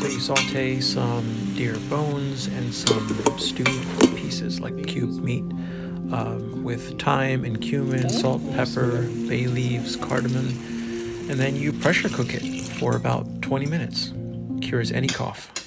you saute some deer bones and some stew pieces like cubed meat with thyme and cumin, salt, pepper, bay leaves, cardamom, and then you pressure cook it for about 20 minutes. Cures any cough.